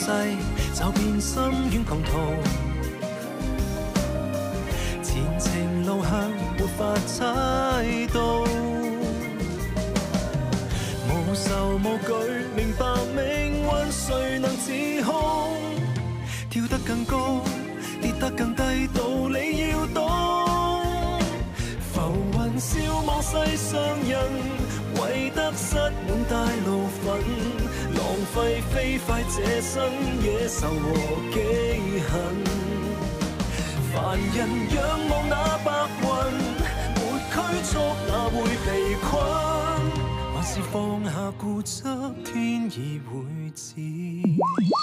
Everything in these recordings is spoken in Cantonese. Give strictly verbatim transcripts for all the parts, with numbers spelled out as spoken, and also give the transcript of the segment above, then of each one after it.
世就變深淵窮途，前程路向沒法猜到，無愁無懼，明白命運誰能自控？跳得更高，跌得更低，道理要懂。浮雲笑望世上人，為得失滿帶怒憤，浪費飛快這生野仇和記恨。凡人仰望那白雲，沒拘束哪會被困？還是放下固執，天意會指引。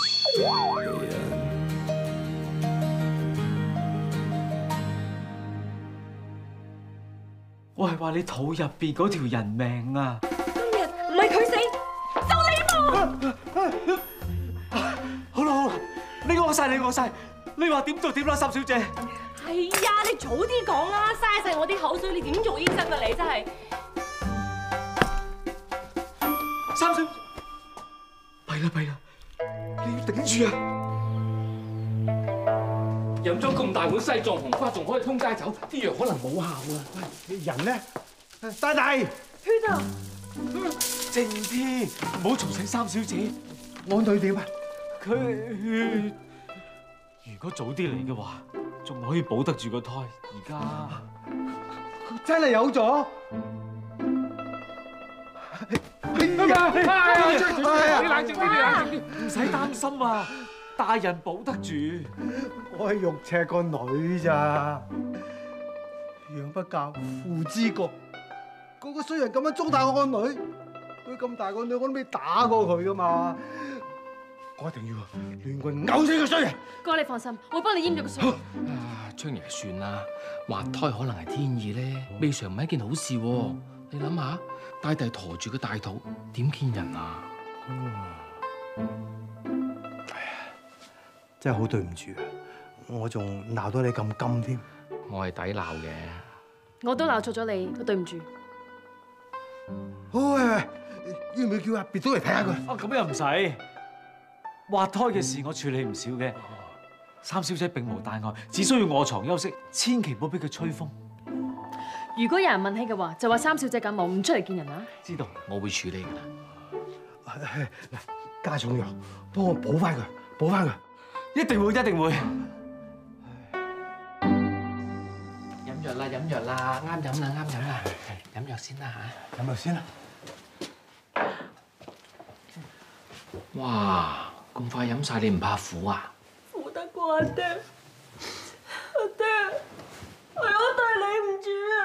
我係話你肚入邊嗰條人命啊！ 今日唔係佢死，就你喎！ 好啦好啦，你講晒你講晒，你話點做點啦，三小姐。 係呀，你早啲講啦，嘥晒我啲口水，你點做醫生啊你真係？ 三小，弊啦弊啦，你要頂住啊！飲咗咁大碗西藏紅花，仲可以通街走，啲藥可能冇效啊！ 喂，人咧，大大血啊！ 靜啲，唔好嘈醒三小姐。 我女點啊？ 佢如果早啲嚟嘅話，仲可以保得住個胎。而家真係有咗。 哎呀！你冷靜啲，你冷靜啲，唔使擔心啊！大人保得住。 我係肉赤個女咋，養不教，父之過。嗰個衰人咁樣糟蹋我個女，佢咁大個女，我都未打過佢噶嘛。我一定要亂棍咬死個衰人。 哥，你放心，我幫你閹咗個傷。 啊，昌爺算啦，滑胎可能係天意咧，未嘗唔係一件好事喎。你諗下，大弟陀住個大肚，點見人啊？ 真係好對唔住啊！我仲鬧到你咁甘添。 我係抵鬧嘅。 我都鬧錯咗你，都對唔住。 好喂喂，要唔要叫阿別都嚟睇下佢？ 啊，咁又唔使。滑胎嘅事我處理唔少嘅。三小姐並無大礙，只需要臥床休息，千祈唔好俾佢吹風。 如果有人問起嘅話，就話三小姐感冒，唔出嚟見人啊！ 知道， 我會處理㗎啦。 嗱，加重藥，幫我補翻佢，補翻佢。 一定會，一定會。 飲藥啦，飲藥啦，啱飲啦，啱飲啦，飲藥先啦嚇。 飲藥先啦。 哇，咁快飲晒，你唔怕苦啊？ 苦得過阿爹，阿爹，係我對你唔住啊！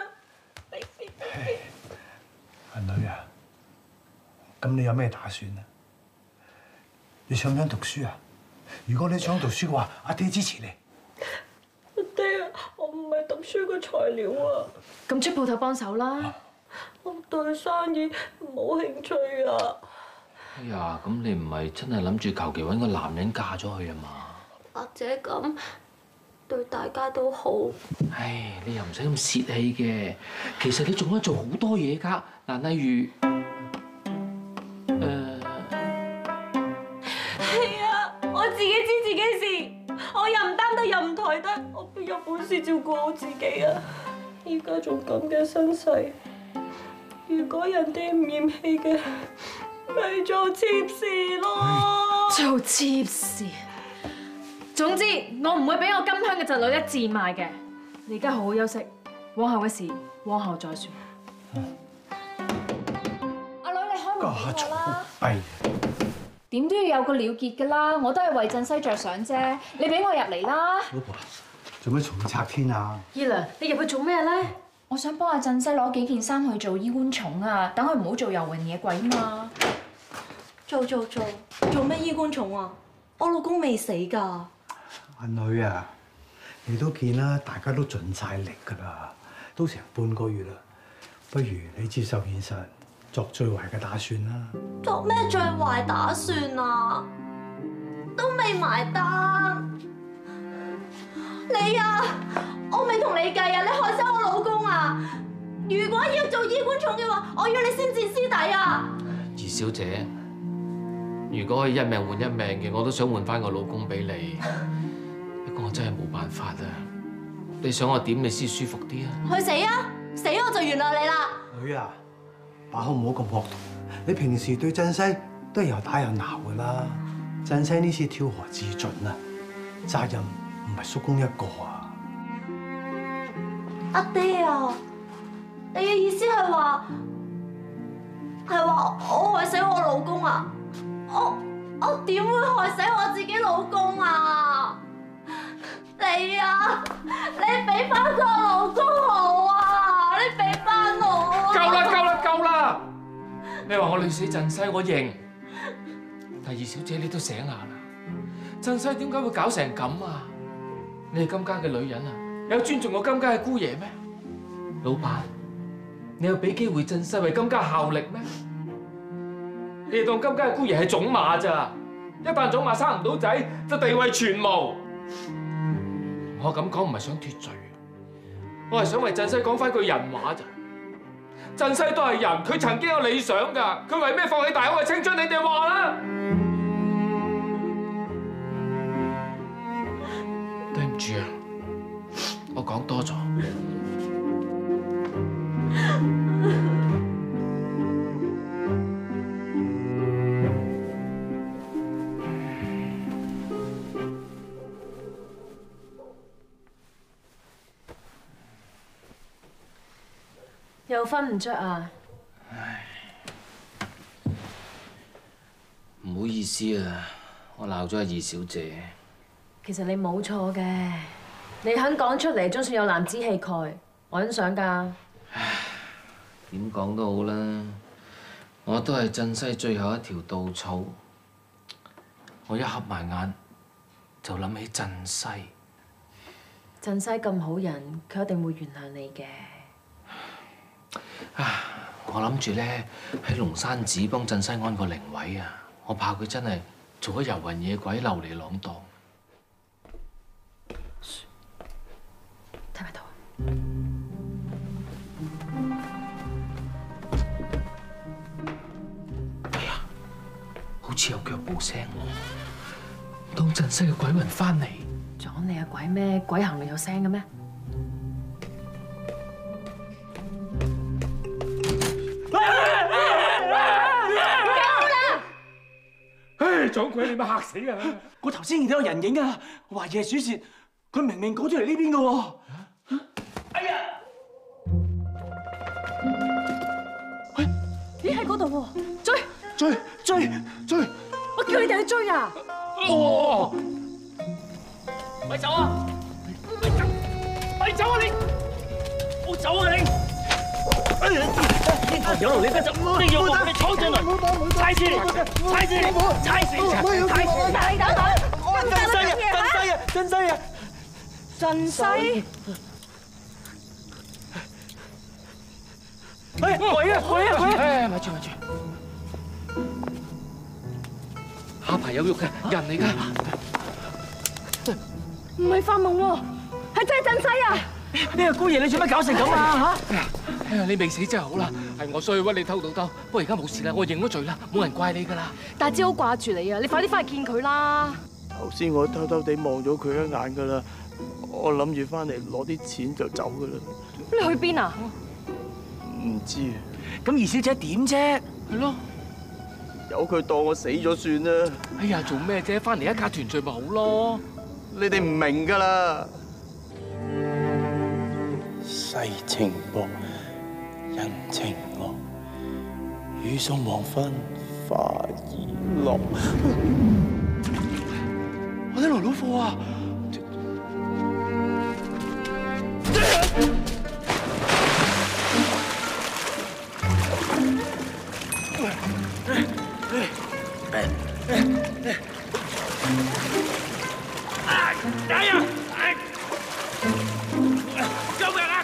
阿女啊，咁你有咩打算啊？你想唔想讀書啊？如果你想讀書嘅話，阿爹支持你。 阿爹，我唔係讀書嘅材料啊！咁出鋪頭幫手啦。我對生意冇興趣啊。 哎呀，咁你唔係真係諗住求其揾個男人嫁咗去啊嘛？ 或者咁對大家都好。 唉，你又唔使咁泄氣嘅。其實你仲可以做好多嘢㗎。嗱，例如誒， 係啊，我自己知自己事，我又唔擔得又唔抬得，我邊有本事照顧好自己啊？依家仲咁嘅身世，如果人哋唔嫌棄嘅，咪做妾侍咯。做妾侍。總之，我唔會俾我金香嘅侄女一賤賣嘅。你而家好好休息，往後嘅事往後再算。 阿女，你開門家嘈俾我啦。 閉。 點都要有個了結㗎啦，我都係為振西着想啫。你俾我入嚟啦。 老婆，做咩重拆天啊？ 姨娘，你入去做咩咧？ 我想幫阿振西攞幾件衫去做衣冠冢啊，等佢唔好做遊魂野鬼嘛。 做做做，做咩衣冠冢啊？我老公未死㗎。 阿女啊，你都見啦，大家都盡晒力㗎啦，都成半個月啦，不如你接受現實，作最壞嘅打算啦。 作咩最壞打算啊？都未埋單。你啊，我未同你計啊！你害死我老公啊！如果要做衣冠冢嘅話，我要你先墊師底啊！ 二小姐， 如果可以一命換一命嘅，我都想換翻個老公俾你。不過我真係冇辦法啊！你想我點你先舒服啲啊？ 去死啊！死我就原諒你啦！ 女啊，把口唔好咁惡毒。你平時對振西都係又打又鬧噶啦。振西呢次跳河自盡啊，責任唔係叔公一個啊。 阿爹啊，你嘅意思係話係話我害死我老公啊？我我點會害死我自己老公啊？你啊，你俾翻個老公我啊！你俾翻我啊！ 夠啦夠啦夠啦！你話我累死振西，我認。但二小姐你都醒下啦，振西點解會搞成咁啊？你係金家嘅女人啊，有尊重過金家嘅姑爺咩？老闆，你有俾機會振西為金家效力咩？你哋當金家嘅姑爺係種馬咋？一旦種馬生唔到仔，就地位全無。我咁講唔係想脫罪，我係想為振西講翻句人話咋。振西都係人，佢曾經有理想㗎，佢為咩放棄大好嘅青春？你哋話啦！對唔住啊，我講多咗。 又瞓唔着啊？ 唉，唔好意思啊，我鬧咗阿二小姐。 其實你冇錯嘅，你肯講出嚟，總算有男子氣概，我欣賞㗎。 點講都好啦，我都係振西最後一條稻草。我一合埋眼就諗起振西。 振西咁好人，佢一定會原諒你嘅。 啊！我諗住咧喺龍山寺幫振西安個靈位啊，我怕佢真係做咗遊魂野鬼流離浪蕩。 睇埋度。 哎呀，好似有腳步聲喎，當振西嘅鬼魂翻嚟。 撞你啊鬼咩？鬼行路有聲嘅咩？ 唉，撞鬼你咪嚇死啊！ 我頭先見到有人影啊，懷疑係鼠竊，佢明明講咗嚟呢邊嘅喎。哎呀！ 喂，咦喺嗰度喎，追追追追！ 我叫你哋去追啊！ 哦！咪走啊！咪走！咪走啊你！冇走啊你！有路你不走，你要我你闖進來，踩死你！踩死你！踩死你！踩死你！ 大膽膽！ 振西啊！振西啊！ 振西！ 哎，鬼啊！鬼啊！鬼啊！ 哎，咪住咪住，下排有肉嘅人嚟㗎。 唔係發夢喎，係真係振西啊！ 呢個姑爺你做乜搞成咁啊？嚇！ 哎呀，你未死真係好啦，係我衰屈你偷到兜，不過而家冇事啦，我認咗罪啦，冇人怪你㗎啦。 大姐好掛住你啊，你快啲翻去見佢啦！ 頭先我偷偷地望咗佢一眼㗎啦，我諗住翻嚟攞啲錢就走㗎啦。 你去邊啊？ 唔知啊， 咁二小姐點啫？ 係咯。 由佢當我死咗算啦。 哎呀，做咩啫？翻嚟一家團聚咪好咯。 你哋唔明㗎啦。世情薄，人情惡，雨送黃昏花已落。 我啲來佬貨啊！哎呀！救命啊！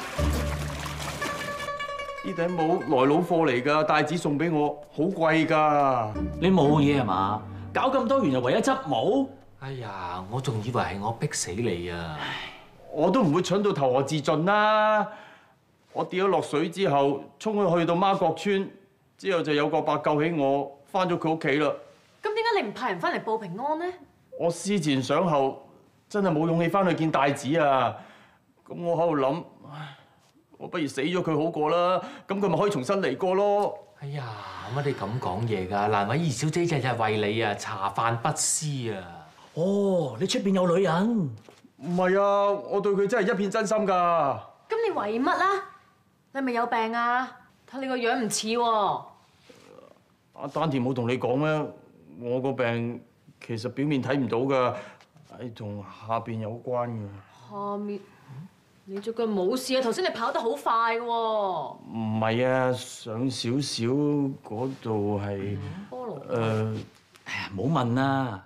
呢頂帽來佬貨嚟㗎，大子送俾我，好貴㗎。 你冇嘢係嘛？搞咁多原來為咗執帽？ 哎呀，我仲以為係我逼死你啊！ 我都唔會蠢到投河自盡啦！我跌咗落水之後，衝去去到媽閣村，之後就有個伯救起我，翻咗佢屋企啦。 咁點解解你唔派人翻嚟報平安呢？ 我思前想後，真係冇勇氣翻去見大子啊！咁我喺度諗，唉，我不如死咗佢好過啦，咁佢咪可以重新嚟過咯。 哎呀，乜你咁講嘢㗎？難為二小姐日日為你啊茶飯不思啊！ 哦，你出邊有女人？ 唔係啊，我對佢真係一片真心㗎。 咁你為乜啊？你係咪有病啊？睇你個樣唔似喎。 阿丹田冇同你講咩？我個病其實表面睇唔到㗎，係同下邊有關㗎。 下面？你隻腳冇事啊？頭先你跑得好快喎。 唔係啊，上少少嗰度係菠蘿。 誒， 哎呀，唔好問啦。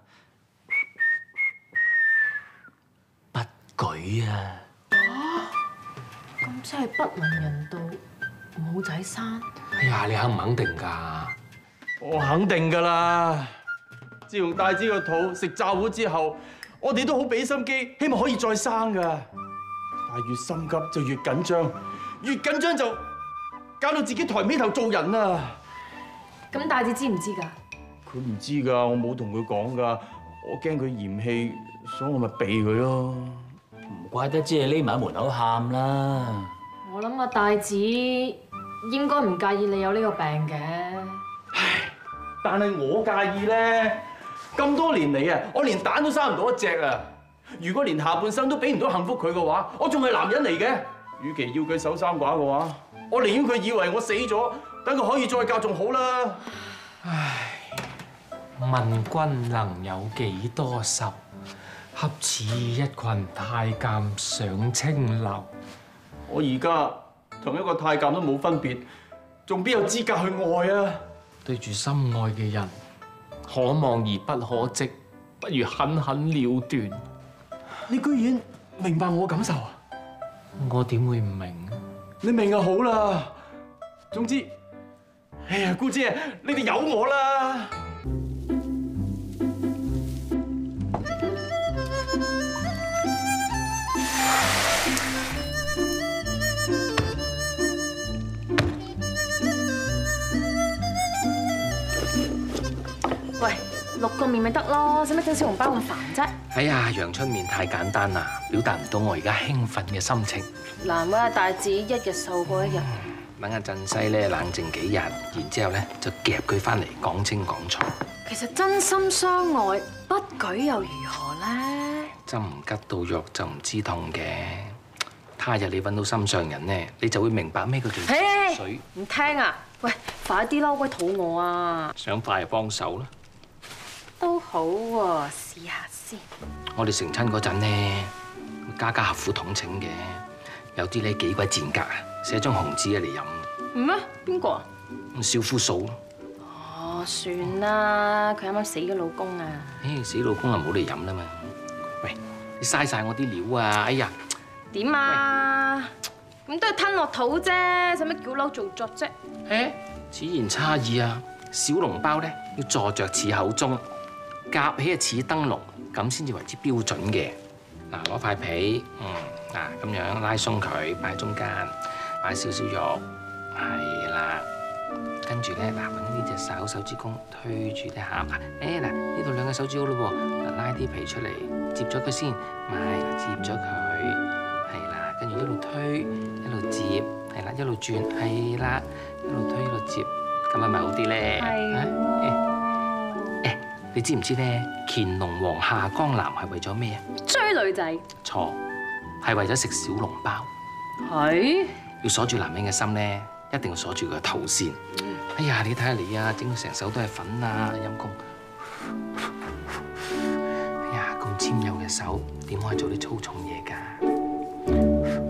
不舉啊！ 咁即係不能人道，冇仔生。 哎呀，你肯唔肯定㗎？ 我肯定㗎啦。自從大子個肚食炸糊之後，我哋都好俾心機，希望可以再生㗎。但係越心急就越緊張，越緊張就搞到自己抬唔起頭做人啊！ 咁大子知唔知㗎？ 佢唔知㗎，我冇同佢講㗎，我驚佢嫌棄，所以我咪避佢咯。 唔怪得知你匿埋喺門口喊啦。 我諗阿大子應該唔介意你有呢個病嘅。 唉，但係我介意咧。咁多年嚟啊，我連蛋都生唔到一隻啊！如果連下半生都俾唔到幸福佢嘅話，我仲係男人嚟嘅。與其要佢守三寡嘅話，我寧願佢以為我死咗，等佢可以再嫁仲好啦。 唉，問君能有幾多愁？恰似一群太監上青樓。 我而家同一個太監都冇分別，仲邊有資格去愛啊？ 對住心愛嘅人，可望而不可即，不如狠狠了斷。 你居然明白我感受啊？ 我點會唔明啊？ 你明就好啦。總之，哎呀，姑姐，你哋由我啦。 喂，六個麵咪得咯，使乜整小籠包咁煩啫？ 哎呀，陽春麵太簡單啦，表達唔到我而家興奮嘅心情。 難為阿大子一日瘦過一日。 等阿振西咧冷靜幾日，然之後咧就夾佢翻嚟講清講楚。 其實真心相愛，不舉又如何咧？ 針唔吉到藥就唔知痛嘅。他日你揾到心上人咧，你就會明白咩叫做情水。 唔聽啊！喂，快啲啦，鬼肚餓啊！ 想快就幫手啦。 都好喎，試下先。 我哋成親嗰陣咧，家家合府統請嘅，有啲咧幾鬼賤格啊，寫張紅紙嚟飲。 唔咩？邊個啊？ 少夫嫂咯。 哦，算啦，佢啱啱死咗老公啊。 誒，死老公啊，冇嚟飲啦嘛。喂，你嘥晒我啲料啊！哎呀， 點啊？咁都係吞落肚啫，使乜叫嬲做作啫？ 誒，此言差矣啊！小籠包咧要坐着似口中，夾起啊似燈籠，咁先至為之標準嘅。嗱，攞塊皮，嗯，嗱咁樣拉鬆佢，擺喺中間，擺少少肉，係啦。跟住咧，嗱揾呢隻手手指公推住啲餡，嗱，誒嗱呢度兩個手指好咯喎，嗱拉啲皮出嚟，接咗佢先，咪嗱接咗佢，係啦，跟住一路推一路接，係啦，一路轉，係啦，一路推一路接，咁係咪好啲咧？係。誒，你知唔知咧？乾隆皇下江南係為咗咩啊？ 追女仔。 錯，係為咗食小籠包。 係。 要鎖住男人嘅心咧，一定要鎖住佢個頭先。哎呀，你睇下你啊，整到成手都係粉啊，陰公。哎呀，咁纖幼嘅手，點可以做啲粗重嘢㗎？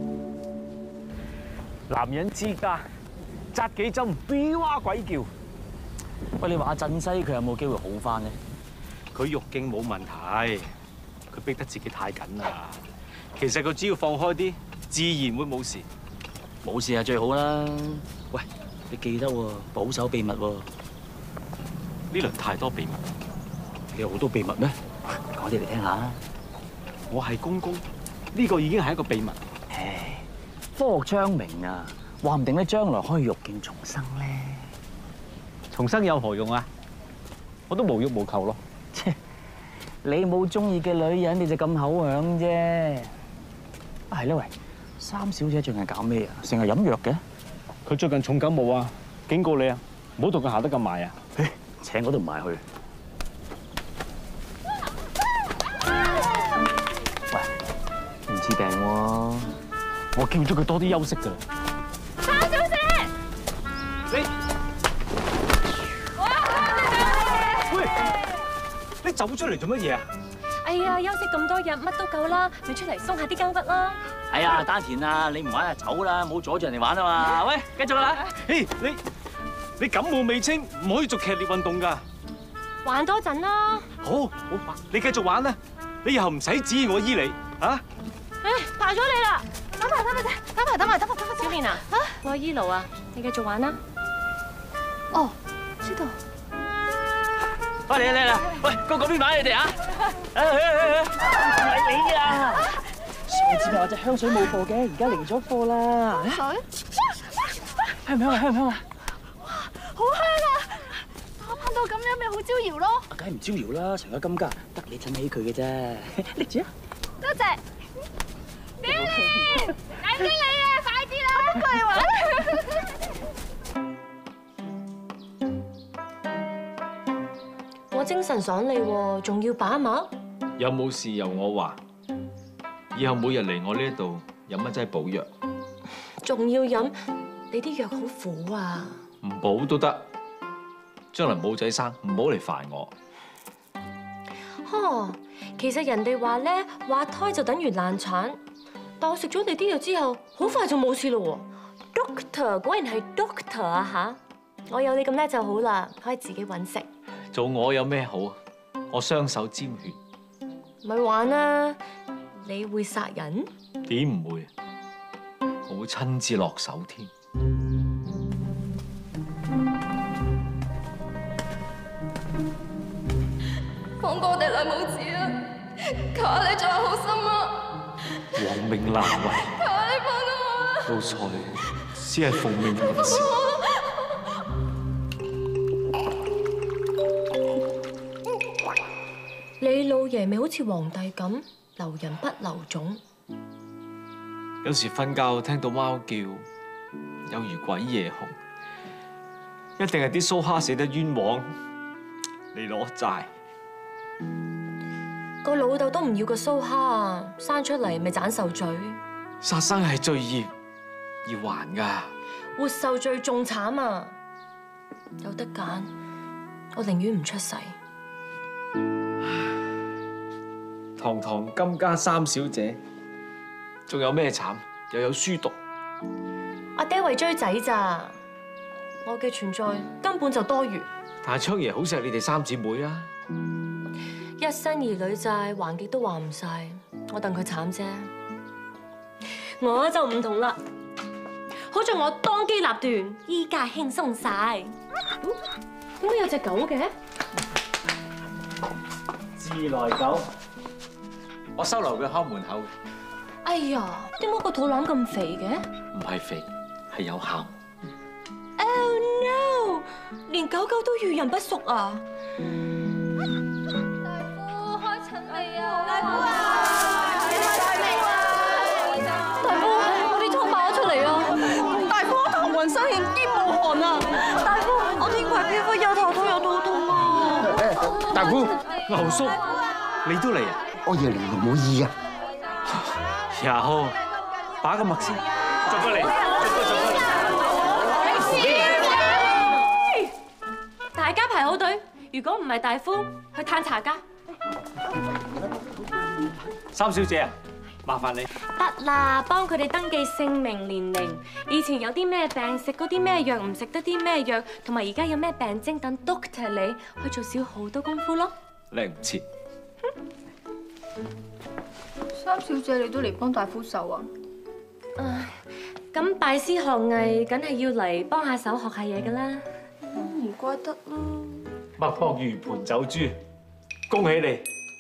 男人之家，扎幾針，嗶哇鬼叫。 喂，你話阿振西佢有冇機會好翻呢？ 佢肉勁冇問題，佢逼得自己太緊啦。其實佢只要放開啲，自然會冇事。 冇事係最好啦。喂，你記得喎，保守秘密喎。 呢輪太多秘密， 你有好多秘密咩？講啲嚟聽下。 我係公公，呢個已經係一個秘密。 唉，科學昌明啊，話唔定咧將來可以玉鏡重生咧。 重生有何用啊？ 我都無欲無求咯。 你冇中意嘅女人，你就咁口響啫。啊係啦，喂，三小姐仲係搞咩啊？成日飲藥嘅。 佢最近重感冒啊，警告你啊，唔好同佢行得咁埋啊。 誒，請我都唔埋去。喂，唔似病喎。我叫咗佢多啲休息㗎啦。 三小姐， 你，喂，你走出嚟做乜嘢啊？ 哎呀，休息咁多日，乜都夠啦，咪出嚟鬆下啲筋骨啦。 哎呀，丹田啊，你唔玩就走啦，冇阻住人哋玩啊嘛。喂，繼續啦。 嘿，你你感冒未清，唔可以做劇烈運動㗎。 玩多陣啦。 好，好，你繼續玩啦。你以後唔使指意我醫你，啊？ 唉，排咗你啦。等埋，等埋，等埋，等埋，等埋，等埋。小蓮啊，我係醫奴啊，你繼續玩啦。哦，知道。 喂，嚟嚟嚟，喂，過嗰邊玩你哋啊！誒誒誒，唔係你啊！上次咪話隻香水冇貨嘅，而家嚟咗貨啦。 水？ 香唔香啊？香唔香啊？ 哇，好香啊！我噴到咁樣咪好招搖咯。 梗係唔招搖啦，成個金家得你襯起佢嘅啫。拎住啊！ 多謝。Billy，眼睛你啊，快啲啦，過嚟玩。我精神爽利喎，仲要把脈？ 有冇事由我話，以後每日嚟我呢度飲一劑補藥， 仲要飲？你啲藥好苦啊！ 唔補都得。將來冇仔生，唔好嚟煩我。 呵，其實人哋話咧，滑胎就等於難產，但我食咗你啲藥之後，好快就冇事咯喎。Doctor 果然係 Doctor 啊吓！我有你咁叻就好啦，可以自己揾食。 做我有咩好啊？我雙手沾血。 咪玩啦！你會殺人？ 點唔會？我會親自落手添。 放過我哋兩母子啊！求下你做下好心啊！ 黃命難違， 求下你放過我啦！ 老蔡只係奉命行事。 你老爺咪好似皇帝咁，留人不留種。 有時瞓覺聽到貓叫，有如鬼夜熊，一定係啲蘇蝦死得冤枉，嚟攞債。 個老豆都唔要個蘇蝦啊，生出嚟咪斬受罪。 殺生係罪業，要還㗎。 活受罪仲慘啊！有得揀，我寧願唔出世。 堂堂金家三小姐，仲有咩慘？又有書讀。 阿爹為追仔咋，我嘅存在根本就多餘。 但係昌爺好錫你哋三姊妹啊！ 一生兒女債還極都還唔晒，我戥佢慘啫。我就唔同啦，好在我當機立斷，依家輕鬆晒。點解有隻狗嘅？ 自來狗， 我收留佢看門口。 哎呀，點解個肚腩咁肥嘅？ 唔係肥，係有喊。 Oh no！ 連狗狗都遇人不淑啊！ 大夫開診未啊？大夫啊！開診未啊？大夫，我啲瘡爆咗出嚟啊！大夫，我頭暈身㷫兼冒汗啊！大夫，我天葵皮膚又頭痛又肚痛啊！ 大夫， 牛叔，你都嚟啊？ 我爺嚟唔冇意啊！ 有，把個脈先，再過嚟，再過再過嚟。 大家排好隊，如果唔係大夫，去嘆茶㗎。 三小姐啊，麻煩你。 得啦，幫佢哋登記姓名、年齡，以前有啲咩病，食嗰啲咩藥，唔食得啲咩藥，同埋而家有咩病徵等 doctor 你，去做少好多功夫咯。 叻唔切。 三小姐，你都嚟幫大夫手啊？ 唉，咁拜師學藝，梗係要嚟幫下手學下嘢㗎啦。 唔怪得啦。 脈搏如盤走珠，恭喜你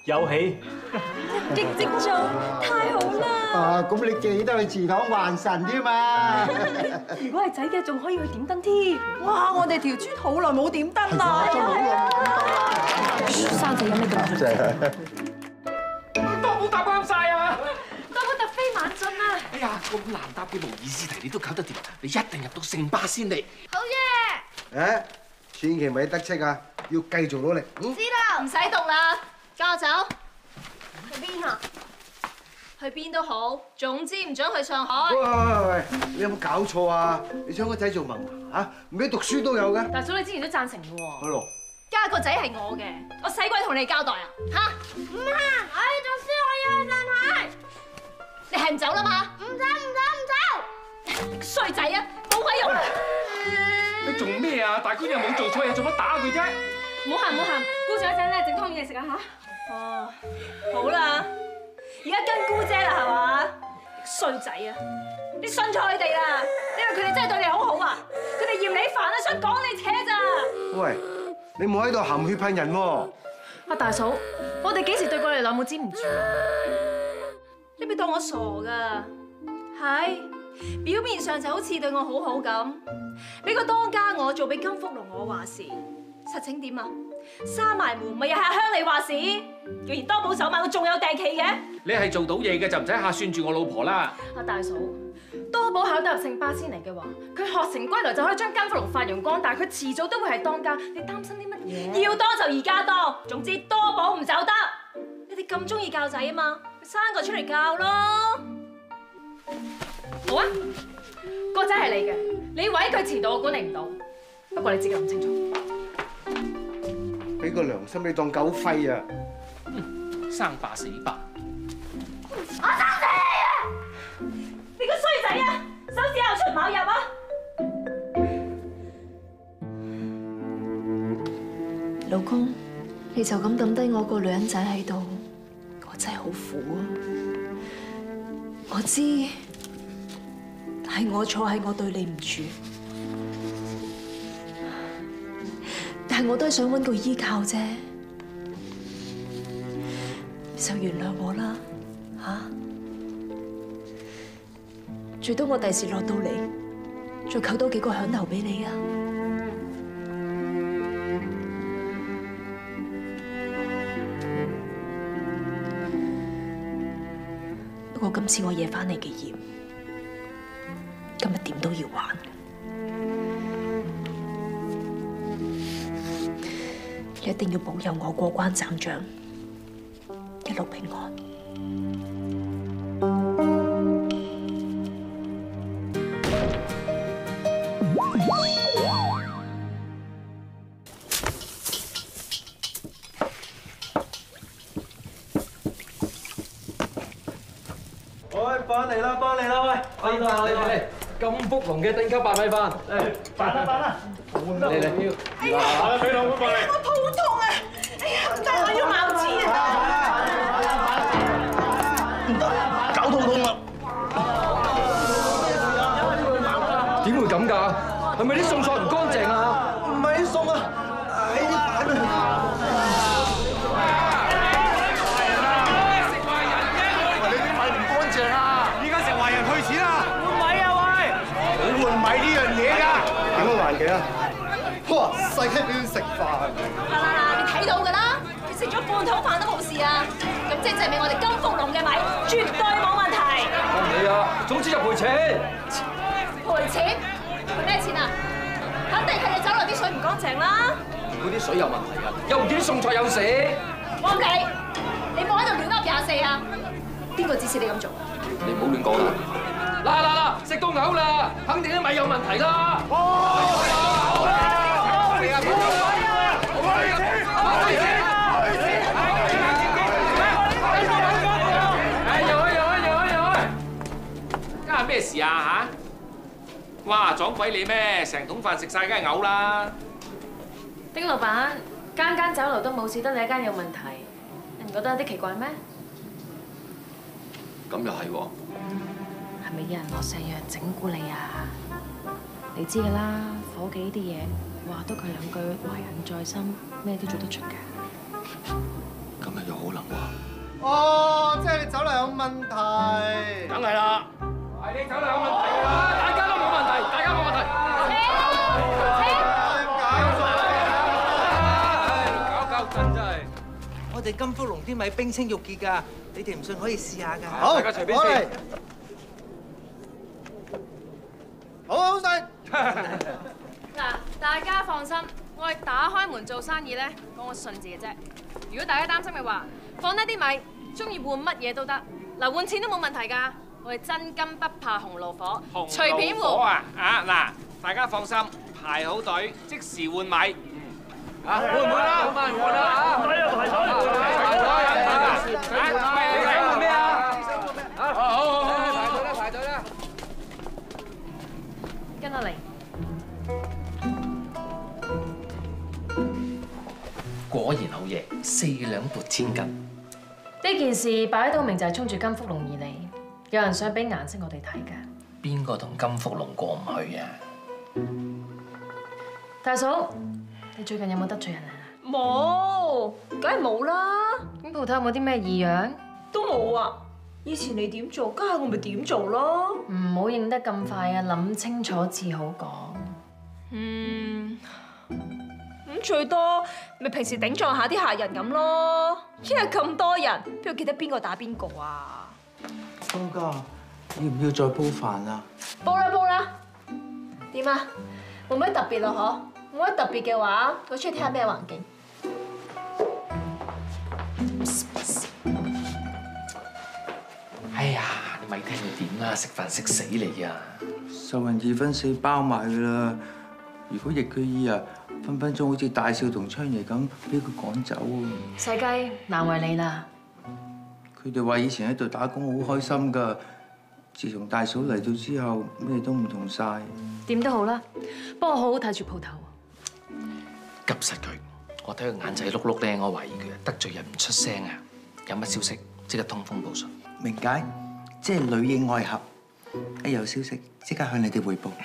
有喜。 一擊即中，太好啦！ 啊，咁你記得去祠堂還神添嘛？ 如果係仔嘅，仲可以去點燈添。哇！我哋條村好耐冇點燈啦。 真係好耐冇點燈啦。 生仔有咩咁真係。 多寶答啱晒啊！ 多寶突飛猛進啊！ 哎呀，咁難答嘅模擬試題你都搞得掂，你一定入到聖巴先嚟。 好嘢！ 誒，千祈咪得戚啊，要繼續努力。嗯。 知啦，唔使讀啦，跟我走。去邊啊？去邊都好，總之唔准去上海。 喂喂喂，你有冇搞錯啊？你想個仔做文華嚇？唔俾讀書都有嘅。 大嫂，你之前都贊成嘅喎。 係咯。 家個仔係我嘅，我使鬼同你交代啊？嚇！唔行，我要讀書，我要去上海。你係唔走啦嘛？唔走唔走唔走！衰仔啊，冇鬼用！ 你做咩啊？大姑娘冇做錯嘢，做乜打佢啫？ 唔好喊唔好喊，姑丈一陣咧整湯圓嚟食啊嚇！哦，好啦，而家跟姑姐啦係嘛？衰仔啊！你信錯佢哋啦，因為佢哋真係對你好好啊！佢哋嫌你煩啊，想趕你扯咋？ 喂，你冇喺度含血噴人喎！ 阿大嫂，我哋幾時對過你兩母知唔住啊？你咪當我傻噶？係表面上就好似對我好好咁，俾個當家我做，俾金福龍我話事，實情點啊？閂埋門咪又係阿香你話事？既然多寶手慢，我仲有訂期嘅。 你係做到嘢嘅就唔使下算住我老婆啦。 阿大嫂，多寶考得入聖巴先嚟嘅話，佢學成歸來就可以將金福龍發揚光大，佢遲早都會係當家。你擔心啲乜嘢？要多就而家多，總之多寶唔走得。你哋咁中意教仔啊嘛，生個出嚟教咯。好啊，個仔係你嘅，你委佢遲到我管你唔到，不過你自己諗清楚。 俾個良心你當狗吠啊！ 生爸死爸， 我生死你啊！你個衰仔啊，手指又出馬入啊！ 老公，你就咁抌低我個女人仔喺度，我真係好苦啊！我知係我錯，係我對你唔住，但係我都係想搵個依靠啫，就原諒我啦，吓！最多我第時落到嚟，再扣多幾個響頭俾你啊！不過今次我惹翻你嘅業，今日點都要還。你一定要保佑我過關斬將，一路平安。 喂，飯嚟啦，飯嚟啦，喂！ 嚟嚟嚟嚟，金福龍嘅頂級白米飯，嚟飯啦飯啦， 嚟嚟， 哎呀， 俾兩碗飯嚟。 我肚痛啊！哎呀，唔得，我要咬錢啊！ 搞肚痛啦！ 點會咁㗎？係咪啲餸菜唔乾淨啊？ 唔係啲餸啊，係啲飯啊！換米呢樣嘢㗎，點樣還嘅啊？哇！細雞俾佢食飯。 嗱嗱嗱，你睇到㗎啦，佢食咗半桶飯都冇事啊！咁即係證明我哋金福龍嘅米絕對冇問題。 唔理啊，總之就賠錢。 賠錢？賠咩錢啊？肯定係你酒樓啲水唔乾淨啦。 嗰啲水有問題啊，又唔見啲餸菜有事。 我唔理，你冇喺度亂噏廿四啊！邊個指示你咁做？ 你唔好亂講啦！嗱嗱嗱，食到嘔啦，肯定啲米有問題啦！家下咩事啊嚇？哇，撞鬼你咩？成桶飯食晒，梗係嘔啦！ 丁老闆，間間酒樓都冇事，得你一間有問題，你唔覺得有啲奇怪咩？ 咁又係喎。 係咪有人落成藥整蠱你啊？你知㗎啦，伙計呢啲嘢話多佢兩句，懷恨在心，咩都做得出㗎。 咁樣有可能喎。 哦，即係你酒量有問題。 梗係啦，係你酒量有問題㗎，大家都冇問題，大家冇問題。搞搞震真係。 我哋金福龍啲米冰清玉潔㗎，你哋唔信可以試下㗎。 好， 大家隨便試。 好好食。 嗱，大家放心，我係打開門做生意咧，講個信字嘅啫。如果大家擔心嘅話，放低啲米，中意換乜嘢都得，嗱換錢都冇問題㗎。我哋真金不怕紅爐火，隨便換。 啊啊嗱，大家放心，排好隊，即時換米。啊，換唔換啦？換啦嚇！隊啊，排隊！排隊！你想換咩啊？好好好，排隊啦，排隊啦！ 跟我嚟。 果然好嘢，四兩撥千斤。 呢件事擺到明就係衝住金福龍而嚟，有人想俾顏色我哋睇㗎。 邊個同金福龍過唔去啊？ 大嫂，你最近有冇得罪人啊？ 冇，梗係冇啦。 咁鋪頭有冇啲咩異樣？ 都冇啊！以前你點做，家下我咪點做咯。 唔好認得咁快啊，諗清楚至好講。 嗯，咁最多咪平時頂撞下啲客人咁咯。因為咁多人，邊個記得邊個打邊個啊？ 方家，要唔要再煲飯啊？ 煲啦煲啦。點啊？冇乜特別咯嗬？冇乜特別嘅話，我出去睇下咩環境。 哎呀，你咪聽佢點啦，食飯食死你啊！ 受人二分四包埋㗎啦。如果逆佢意啊，分分鐘好似大少同昌爺咁，俾佢趕走啊！ 細雞，難為你啦。 佢哋話以前喺度打工好開心㗎，自從大嫂嚟到之後，咩都唔同晒。 點都好啦，幫我好好睇住鋪頭。 急實佢，我睇佢眼仔碌碌咧，我懷疑佢得罪人唔出聲啊！有乜消息即刻通風報信。 明解，即係裏應外合。一有消息即刻向你哋彙報。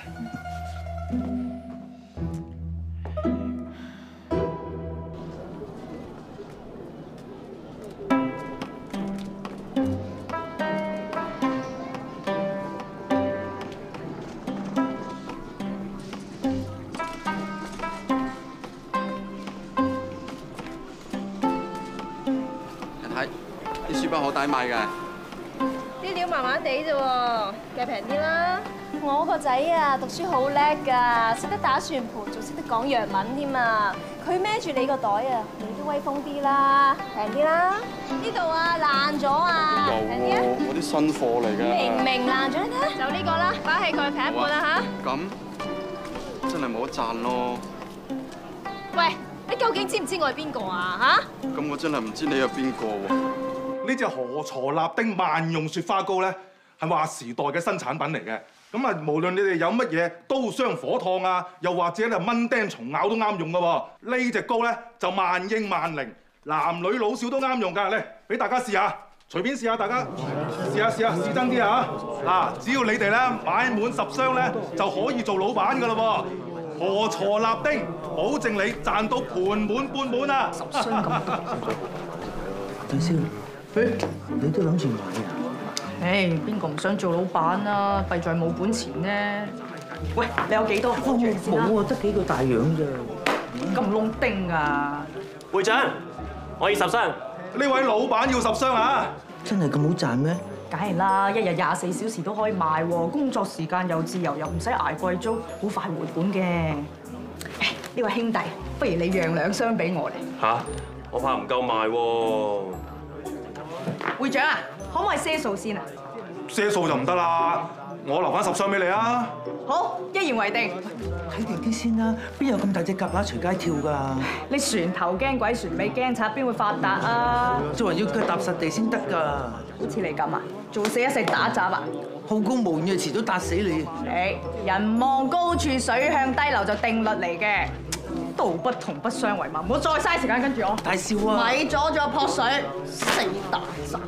啲書包好抵買㗎， 啲料麻麻地啫喎，計平啲啦。我個仔啊，讀書好叻㗎，識得打算盤，仲識得講洋文添啊。佢孭住你個袋啊，你都威風啲啦，平啲啦。呢度啊爛咗啊，平啲啊。 我啲新貨嚟㗎。 明明爛咗咧，就呢個啦，擺喺佢平一半啦嚇。 咁真係冇得賺咯。 喂，你究竟知唔知我係邊個啊嚇？ 咁我真係唔知你係邊個喎。 呢隻河鋤立丁萬用雪花膏咧，係話時代嘅新產品嚟嘅。咁啊，無論你哋有乜嘢刀傷火燙啊，又或者咧蚊叮蟲咬都啱用噶喎。呢隻膏咧就萬應萬靈，男女老少都啱用㗎。嚟，俾大家試下，隨便試下，大家試下試下試真啲啊！嗱，只要你哋咧買滿十箱咧，就可以做老闆㗎啦喎。河鋤立丁，保證你賺到盤滿缽滿啊！十箱咁多。 等先。誒，你都諗住買啊？ 誒，邊個唔想做老闆啊？弊在冇本錢呢。喂，你有幾多？ 冇啊，得幾個大洋咋？ 咁窿丁啊！ 會長，我要十箱。 呢位老闆要十箱啊！ 真係咁好賺咩？ 梗係啦，一日廿四小時都可以賣喎，工作時間又自由，又唔使捱貴租，好快回本嘅。誒，呢位兄弟，不如你讓兩箱俾我嚟。 嚇，我怕唔夠賣喎。 會長啊，可唔可以賒數先啊？ 賒數就唔得啦，我留翻十箱俾你啊！ 好，一言為定。 睇定啲先啦，邊有咁大隻蛤乸隨街跳㗎？ 你船頭驚鬼，船尾驚賊，邊會發達啊？ 做人要腳踏實地先得㗎。 好似你咁啊，做死一世打雜啊！ 好高騖遠，遲早打死你。 你人望高處，水向低流就定律嚟嘅。道不同不相為謀，唔好再嘥時間跟住我。 大少啊！ 咪阻住我撲水，死大神！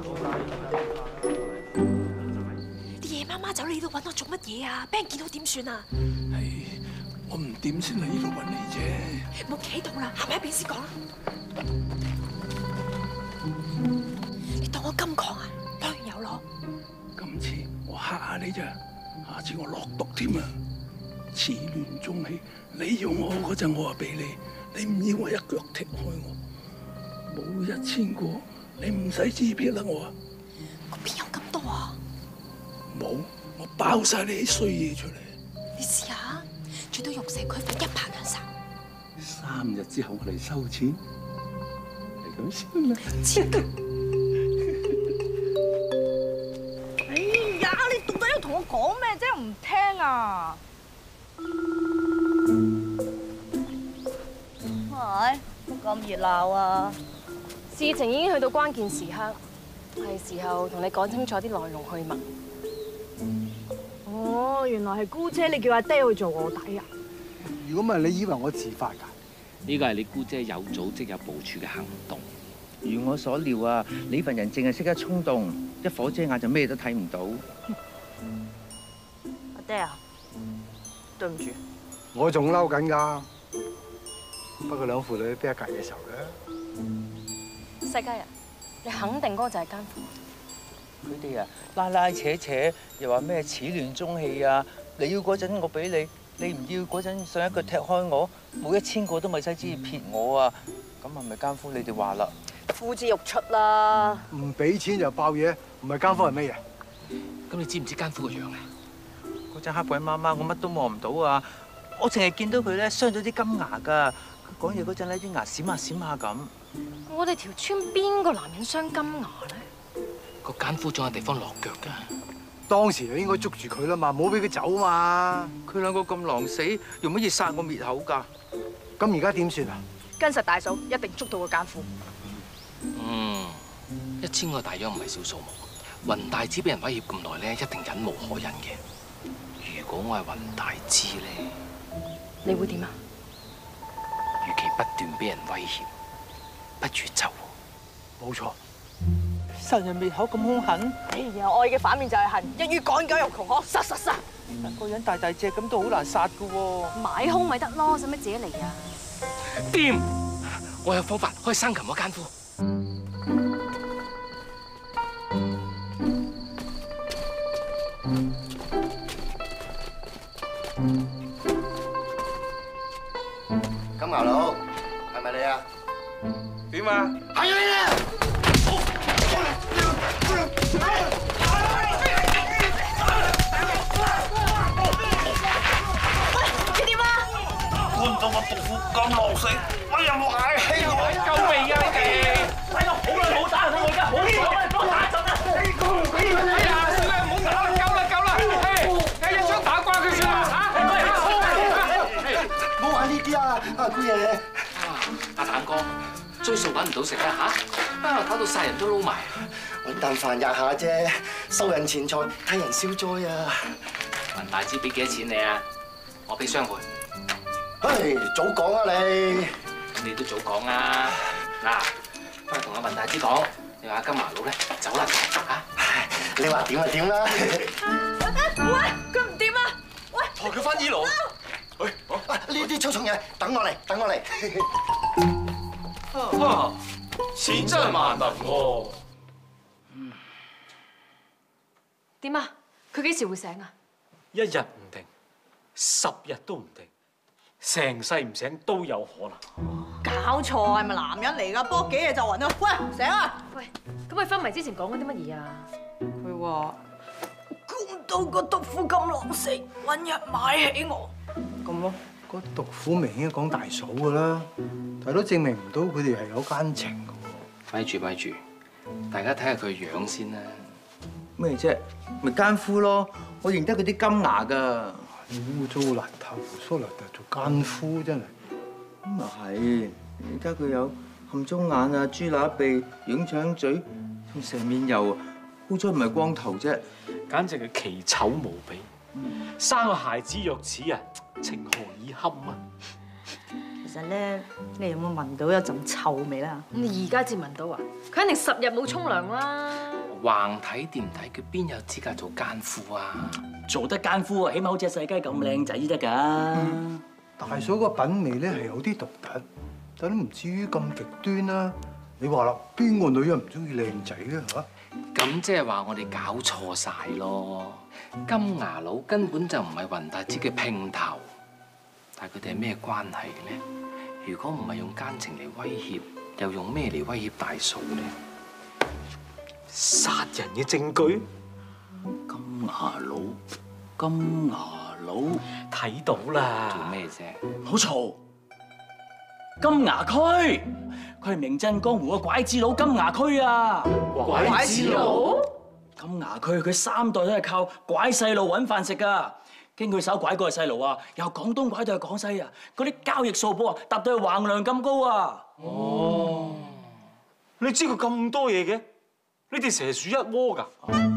啲夜媽媽走你呢度揾我做乜嘢啊？俾人見到點算啊？ 係我唔點先嚟呢度揾你啫。 冇企喺度啦，行埋一邊先講。 我金礦啊？當然有咯。 今次我嚇下你咋，下次我落毒添啊！始亂終棄，你要我嗰陣我話俾你，你唔要我一腳踢開我，冇一千個，你唔使支票啦我啊！ 我邊有咁多啊？ 冇，我包晒你啲衰嘢出嚟。 你試下，住到玉石區份一百兩三。 三日之後我嚟收錢，係咁先啦。 黐筋！哎呀，你到底要同我講咩啫？唔聽啊！ 喂，乜咁熱鬧啊？ 事情已經去到關鍵時刻，係時候同你講清楚啲來龍去脈。 哦，原來係姑姐，你叫阿爹去做卧底啊？ 如果唔係，你以為我自發㗎？ 呢個係你姑姐有組織有部署嘅行動。 如我所料啊，你份人淨係識得衝動，一火遮眼就咩都睇唔到。 阿爹啊，對唔住。 我仲嬲緊㗎，不過兩父女邊一格嘢仇嘅？ 世佳啊，你肯定嗰個就係奸夫？ 佢哋啊拉拉扯扯，又話咩始亂終棄啊！你要嗰陣我俾你，你唔要嗰陣想一腳踢開我，冇一千個都咪使旨意撇我啊！咁係咪奸夫？你哋話啦， 呼之欲出啦！ 唔俾錢就爆嘢，唔係奸夫係咩嘢？ 咁你知唔知奸夫個樣啊？ 嗰陣黑鬼媽媽，我乜都望唔到啊！我淨係見到佢咧鑲咗啲金牙㗎，佢講嘢嗰陣咧啲牙閃下閃下咁。 我哋條村邊個男人鑲金牙咧？ 個奸夫仲有地方落腳㗎。 當時就應該捉住佢啦嘛，唔好俾佢走嘛。 佢兩個咁狼死，用乜嘢殺我滅口㗎？ 咁而家點算啊？ 跟實大嫂，一定捉到個奸夫。 嗯，一千個大約唔係小數目。雲大志俾人威脅咁耐咧，一定忍無可忍嘅。如果我係雲大志咧， 你會點啊？ 與其不斷俾人威脅，不如走。 冇錯。 殺人滅口咁兇狠。 哎呀，愛嘅反面就係恨，一於趕狗入窮巷，殺殺殺！ 個人大大隻咁都好難殺㗎喎。 買兇咪得咯，使乜自己嚟啊？ 掂，我有方法可以生擒個奸夫。 金牛佬，係咪你啊？ 點啊？ 係你啊！ 你點啊？ 看到我毒婦咁狼死，我有冇嗌氣我？ 夠未啊你哋？ 睇到好耐冇打人啦，我而家好爽，幫我打一陣啦！ 哎呀，算啦，唔好打啦，夠啦夠啦，誒，一槍打瓜佢算啦嚇！ 唔好玩呢啲啊，阿姑爺。 阿蛋哥，追數揾唔到食啊嚇！啊，搞到殺人都撈埋。 揾啖飯吔下啫，收人錢財，替人消災啊！ 雲大志俾幾多錢你啊？我俾雙倍。 唉，早講啊你！ 你都早講啊！嗱，翻去同阿雲大志講，你話阿金牙佬咧走啦嚇！ 你話點就點啦！ 喂，佢唔掂啊！喂， 抬佢翻二樓。 喂，呢啲粗重嘢，等我嚟，等我嚟。 哇！錢真係萬能喎！ 點啊？佢幾時會醒啊？ 一日唔定，十日都唔定，成世唔醒都有可能。 搞錯係咪男人嚟㗎？波幾日就暈啦！喂，醒啊！ 喂，咁佢昏迷之前講緊啲乜嘢啊？ 佢話估唔到個毒婦咁狼死，揾日買起我。 咁咯，個毒婦明顯講大嫂㗎啦，但係都證明唔到佢哋係有奸情㗎喎。 咪住咪住，大家睇下佢樣先啦。 咩啫？咪奸夫咯！我認得佢啲金牙㗎。 污糟邋遢，胡鬚邋遢做奸夫真係。 咁啊係，而家佢有含中眼啊、豬乸鼻、仰腸嘴，仲成面油，好彩唔係光頭啫。 簡直係奇醜無比，生個孩子若此人，情何以堪啊！ 其實咧，你有冇聞到一陣臭味啦？ 你而家至聞到啊？佢肯定十日冇沖涼啦。 橫睇掂睇，佢邊有資格做奸夫啊？ 做得奸夫，起碼好似世佳咁靚仔得㗎。 大嫂個品味咧係有啲獨特，但都唔至於咁極端啦。你話啦，邊個女人唔中意靚仔咧嚇？ 咁即係話我哋搞錯晒咯。金牙佬根本就唔係雲大志嘅姘頭，但係佢哋係咩關係咧？如果唔係用奸情嚟威脅，又用咩嚟威脅大嫂咧？ 殺人嘅證據？ 金牙佬，金牙佬睇到啦。 做咩啫？ 唔好嘈！金牙區，佢係名震江湖嘅拐子佬金牙區啊！ 拐子佬？ 金牙區佢三代都係靠拐細路揾飯食噶。經佢手拐過嘅細路啊，由廣東拐到去廣西啊，嗰啲交易數簿啊，達到去橫梁咁高啊！ 哦，你知佢咁多嘢嘅？你哋蛇鼠一窩㗎？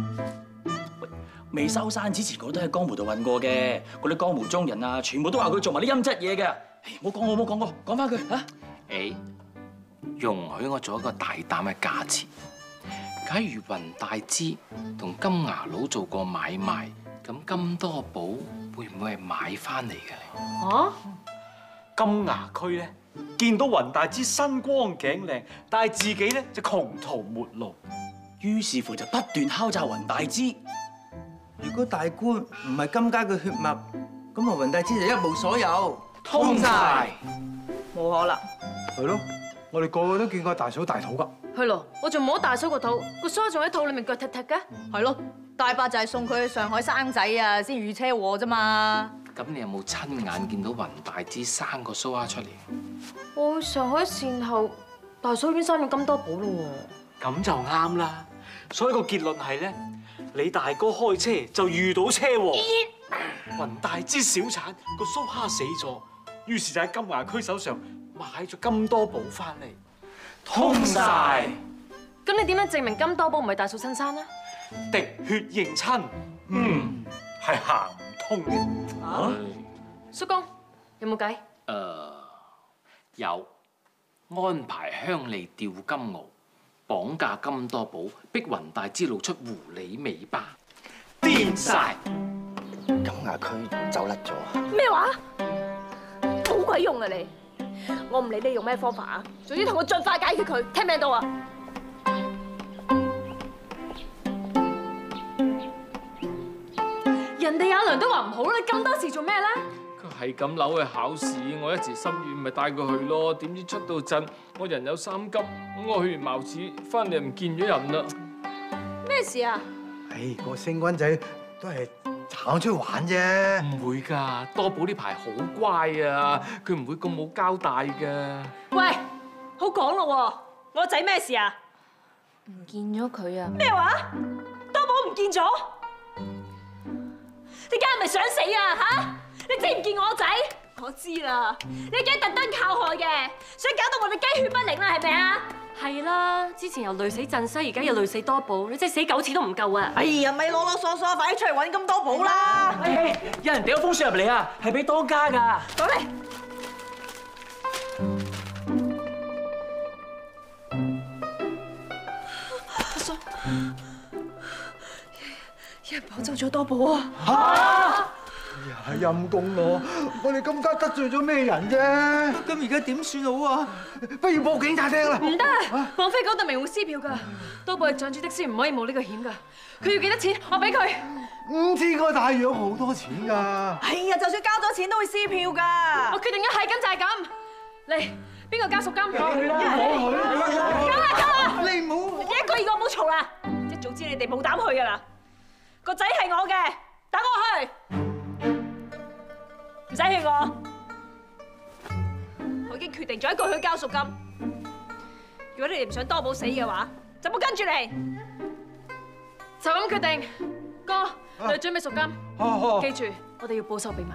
未收山之前，佢都喺江湖度混過嘅。嗰啲江湖中人啊，全部都話佢做埋啲陰質嘢嘅。唔好講我，唔好講我，講翻佢嚇。 誒，容許我做一個大膽嘅假設。假如雲大芝同金牙佬做過買賣，咁金多寶會唔會係買翻嚟嘅咧？ 嚇！金牙區咧，見到雲大芝身光頸靚，但係自己咧就窮途末路， 於是乎就不斷敲詐雲大芝。 如果大官唔係金家嘅血脈，咁啊雲大芝就一無所有， 通晒， 冇可能。 係咯，我哋個個都見過大嫂大肚㗎。 係咯，我仲摸大嫂個肚，個腮仲喺肚裏面腳踢踢嘅。 係咯，大伯就係送佢去上海生仔啊，先遇車禍啫嘛。 咁你有冇親眼見到雲大芝生個蘇蝦出嚟？ 我去上海善後，大嫂已經生咗金多寶咯喎。 咁就啱啦。所以個結論係咧，你大哥開車就遇到車禍，雲大芝小產個蘇蝦死咗，於是就喺金牙區手上買咗金多寶翻嚟。通晒！ 咁你點樣證明金多寶唔係大嫂親生啊？ 滴血認親，嗯，係行唔通嘅。 啊？叔公有冇計？ 誒，有安排鄉里釣金鰲，綁架金多寶，逼雲大芝露出狐狸尾巴，癲晒！ 金牙區走甩咗。 咩話？冇鬼用啊你！我唔理你用咩方法啊，總之同我盡快解決佢，聽唔聽到啊？ 人哋阿娘都話唔好啦，你咁多事做咩咧？ 佢係咁扭去考試，我一時心軟咪帶佢去咯。點知出到陣，我人有三急，咁我去完茅廁翻嚟唔見咗人啦。 咩事啊？ 唉，個星君仔都係炒出去玩啫。 唔會㗎，多寶呢排好乖啊，佢唔會咁冇交代㗎。 喂，好講咯喎，我個仔咩事啊？ 唔見咗佢啊！ 咩話？多寶唔見咗？你家係咪想死啊？嚇！你知唔見我仔？我知啦，你梗係特登靠害嘅，想搞到我哋雞血不寧啦，係咪啊？ 係啦，之前又累死鎮西，而家又累死多寶，你真係死九次都唔夠啊！ 哎呀，咪囉囉嗦嗦，快啲出嚟揾金多寶啦！ 有人掉封書入嚟啊，係俾當家㗎。 講嚟。阿叔，有人綁走咗多寶啊！ 嚇！哎呀，陰公咯！我哋金家得罪咗咩人啫？ 咁而家點算好啊？ 不如報警察廳啦！ 唔得，王妃嗰度明會撕票㗎，多寶係長主的孫，唔可以冒呢個險㗎。佢要幾多錢？我俾佢。 五千個大洋好多錢㗎。 哎呀，就算交咗錢都會撕票㗎。 我決定咗係咁就係咁。嚟，邊個交贖金？ 交佢啦！交啦交啦！ 你唔好一個二個唔好嘈啦！一早知你哋冇膽去㗎啦。個仔係我嘅，等我去。唔使勸我，我已經決定咗一個去交贖金。如果你哋唔想多寶死嘅話，就冇跟住嚟。 就咁決定，哥，你準備贖金。 好好。 記住，我哋要保守秘密。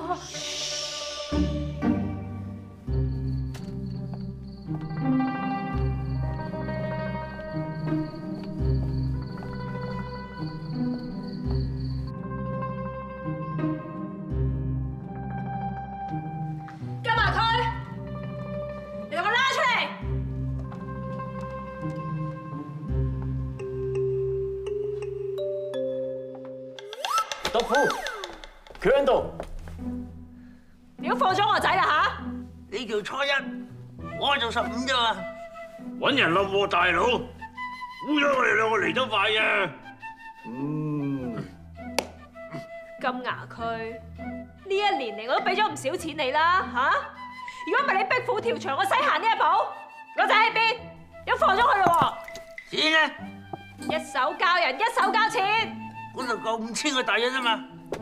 督府，佢喺度。 如果放咗我仔啦吓？ 你做初一，我做十五啫嘛。 揾人咯喎，大佬。 估咗我哋兩個嚟得快啊！ 嗯。金牙區呢一年嚟我都俾咗唔少錢你啦嚇！如果唔係你逼虎跳牆，我使行呢一步。個仔喺邊？有放咗佢咯喎。 錢咧？ 一手交人，一手交錢。 嗰度夠五千個大人啊嘛。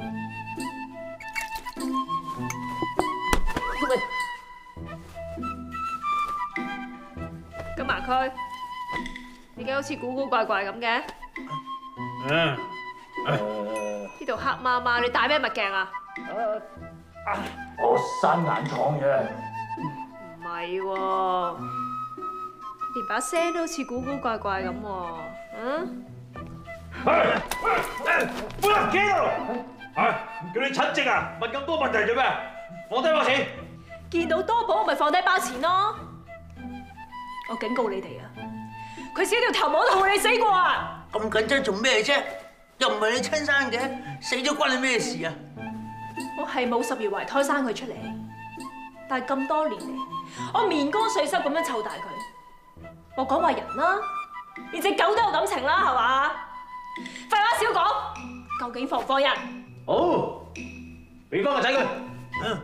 金牙區，點解好似古古怪怪咁嘅？ 嗯。 呢度黑麻麻，你戴咩墨鏡啊？ 我生眼瘡嘅。 唔係喎，連把聲都好似古古怪怪咁喎。嗯？ 喂喂，搬落機度！啊，叫你陳靜啊，問咁多問題做咩？放低包錢。 見到多寶，我咪放低包錢咯。我警告你哋啊，佢少條頭毛都害你死過啊！ 咁緊張做咩啫？又唔係你親生嘅，死咗關你咩事啊？ 我係冇十月懷胎生佢出嚟，但係咁多年嚟，我面乾水濕咁樣湊大佢。我講話人啦，連隻狗都有感情啦，係嘛？廢話少講，究竟放唔放人？ 好，俾翻個仔佢。嗯。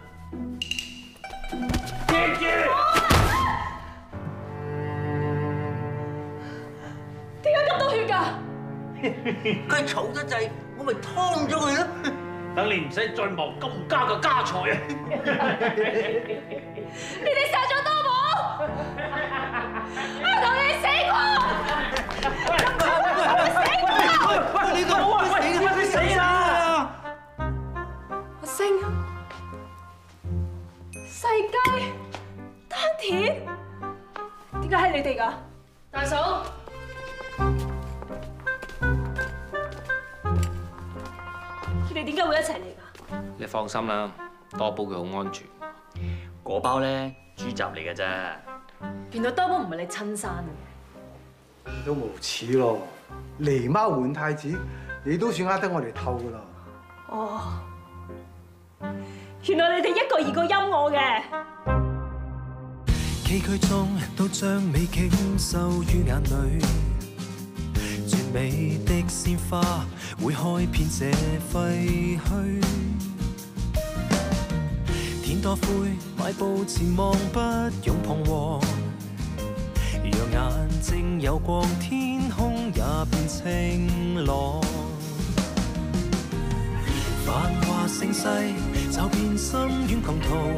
記住。 點解咁多血㗎？ 佢嘈得滯，我咪劏咗佢咯。等你唔使再謀金家嘅家財啊！ 你哋殺咗多寶，我同你死過！死過！ 喂，你個我死嘅，佢死啦！ 阿星，世佳，丹田，點解係你哋㗎？大嫂。你哋點解會一齊嚟㗎？ 你放心啦，多寶佢好安全。 嗰包咧豬雜嚟嘅啫。 原來多寶唔係你親生嘅。 你都無恥咯！狸貓換太子，你都算呃得我哋透㗎啦。 哦，原來你哋一個二個陰我嘅。 崎嶇中都將美景收於眼裏。絕美的鮮花會開遍這廢墟，天多灰，邁步前望不用彷徨，讓眼睛有光，天空也變晴朗。繁華盛世就變深淵窮途，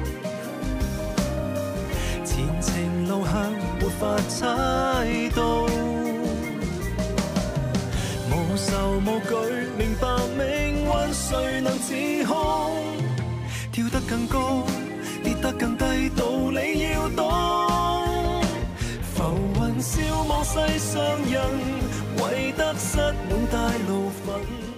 前程路向沒法猜到。無愁無懼，明白命運，誰能自控？跳得更高，跌得更低，道理要懂。浮雲笑望世上人，為得失滿帶怒憤。